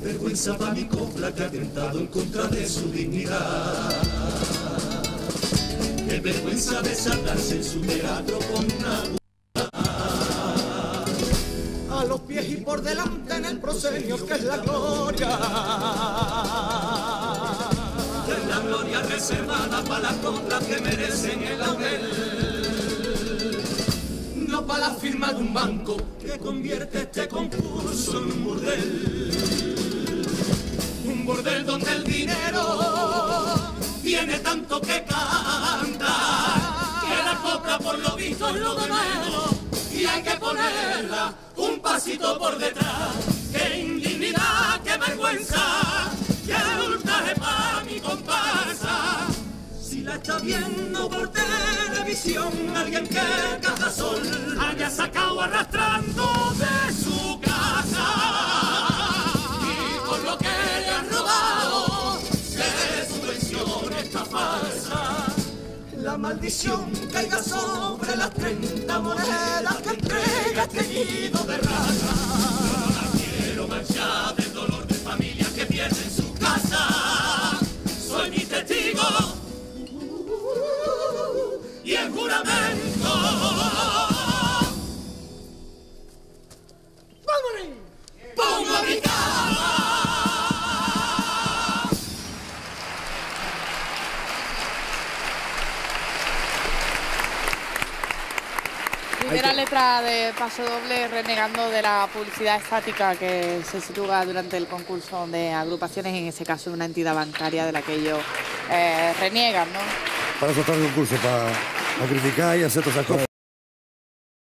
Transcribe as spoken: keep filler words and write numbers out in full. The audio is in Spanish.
vergüenza para mi copla que ha atentado en contra de su dignidad. Qué vergüenza desatarse en su teatro con una a los pies y por delante en el proscenio que es la gloria. Es la gloria reservada para las coplas que merecen el laurel. No para la firma de un banco que convierte este concurso en un burdel. Un burdel donde el dinero tiene tanto que cantar, que la copla por lo visto es lo de menos y hay que ponerla un pasito por detrás. ¡Qué indignidad, qué vergüenza, qué ultraje para mi comparsa! Si la está viendo por televisión alguien que Cajasol haya sacado arrastrando de su casa y por lo que le han robado se subvenciona esta falsa. La maldición caiga sobre las treinta monedas que entrega este nido de rata. No la quiero manchar del dolor de familias que pierden su casa. Soy mi testigo y el juramento. ¡Vámonos! ¡Pongo mi cama! Primera letra de Paso Doble, renegando de la publicidad estática que se sitúa durante el concurso de agrupaciones, en ese caso una entidad bancaria de la que ellos eh, reniegan, ¿no? Para eso está el concurso, para, para criticar y hacer todas esas cosas.